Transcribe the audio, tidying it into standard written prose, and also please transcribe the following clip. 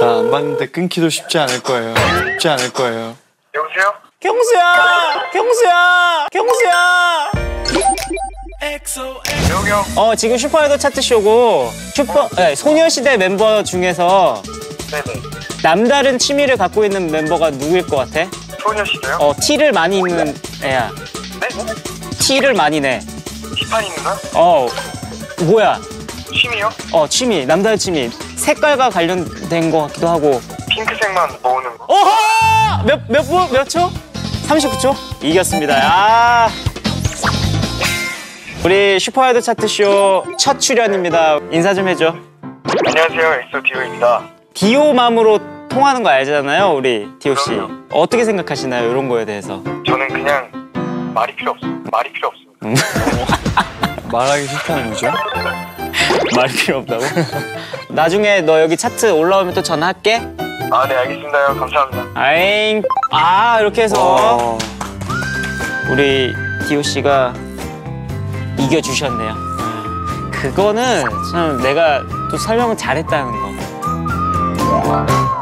잘 안 받는데 끊기도 쉽지 않을 거예요. 쉽지 않을 거예요. 여보세요? 경수야! 경수야! 경수야! 여기 형. 지금 슈퍼아이돌 차트쇼고 소녀시대 멤버 중에서 네네. 남다른 취미를 갖고 있는 멤버가 누구일 것 같아? 소녀시대요? 티를 많이 입는 애야. 네? 티를 많이 내. 티파니 누나? 뭐야? 취미요? 취미, 남다른 취미. 색깔과 관련된 것 같기도 하고. 핑크색만 모으는 거. 어허! 몇 초? 39초? 이겼습니다. 우리 슈퍼아이돌 차트쇼 첫 출연입니다. 인사 좀 해줘. 안녕하세요, 엑소 디오입니다. 디오맘으로 통하는 거 알잖아요, 우리 디오 씨. 그럼요. 어떻게 생각하시나요, 이런 거에 대해서? 저는 그냥 말이 필요 없습니다. 말하기 싫다는 거죠? 말이 필요 없다고? 나중에 너 여기 차트 올라오면 또 전화할게. 아, 네, 알겠습니다. 형. 감사합니다. 아잉. 이렇게 해서 우리 디오 씨가 이겨주셨네요. 그거는 참 내가 또 설명을 잘했다는 거.